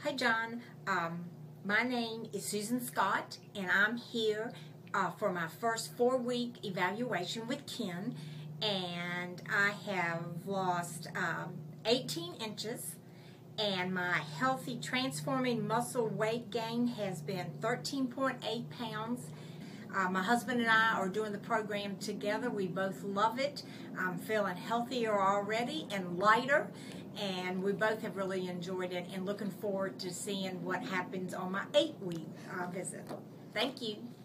Hi, John. My name is Susan Scott, and I'm here for my first 4-week evaluation with Ken. And I have lost 18 inches, and my healthy transforming muscle weight gain has been 13.8 pounds. My husband and I are doing the program together. We both love it. I'm feeling healthier already and lighter, and we both have really enjoyed it and looking forward to seeing what happens on my 8-week visit. Thank you.